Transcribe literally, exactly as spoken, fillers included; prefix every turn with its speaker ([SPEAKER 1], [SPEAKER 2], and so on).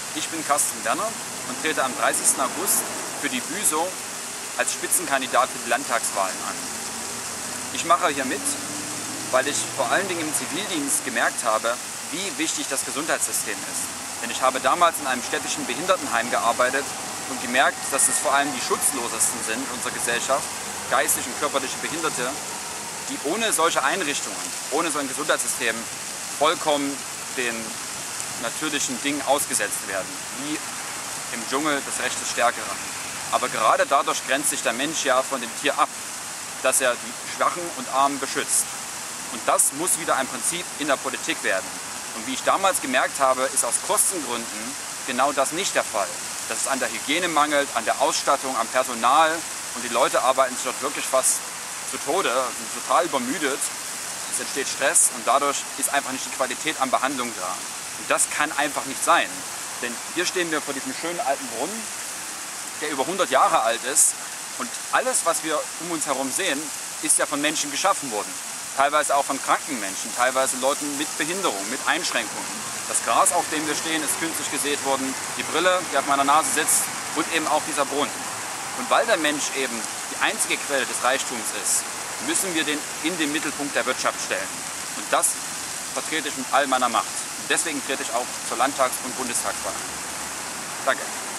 [SPEAKER 1] Ich bin Carsten Werner und trete am dreißigsten August für die Büsow als Spitzenkandidat für die Landtagswahlen an. Ich mache hier mit, weil ich vor allen Dingen im Zivildienst gemerkt habe, wie wichtig das Gesundheitssystem ist. Denn ich habe damals in einem städtischen Behindertenheim gearbeitet und gemerkt, dass es vor allem die Schutzlosesten sind in unserer Gesellschaft, geistig und körperliche Behinderte, die ohne solche Einrichtungen, ohne so ein Gesundheitssystem vollkommen den natürlichen Dingen ausgesetzt werden, wie im Dschungel des Recht des Stärkeren. Aber gerade dadurch grenzt sich der Mensch ja von dem Tier ab, dass er die Schwachen und Armen beschützt. Und das muss wieder ein Prinzip in der Politik werden. Und wie ich damals gemerkt habe, ist aus Kostengründen genau das nicht der Fall. Dass es an der Hygiene mangelt, an der Ausstattung, am Personal und die Leute arbeiten sich dort wirklich fast zu Tode, sind total übermüdet. Es entsteht Stress und dadurch ist einfach nicht die Qualität an Behandlung da. Und das kann einfach nicht sein. Denn hier stehen wir vor diesem schönen alten Brunnen, der über hundert Jahre alt ist. Und alles, was wir um uns herum sehen, ist ja von Menschen geschaffen worden. Teilweise auch von kranken Menschen, teilweise Leuten mit Behinderung, mit Einschränkungen. Das Gras, auf dem wir stehen, ist künstlich gesät worden. Die Brille, die auf meiner Nase sitzt und eben auch dieser Brunnen. Und weil der Mensch eben die einzige Quelle des Reichtums ist, müssen wir den in den Mittelpunkt der Wirtschaft stellen. Und das vertrete ich mit all meiner Macht. Und deswegen trete ich auch zur Landtags- und Bundestagswahl an. Danke.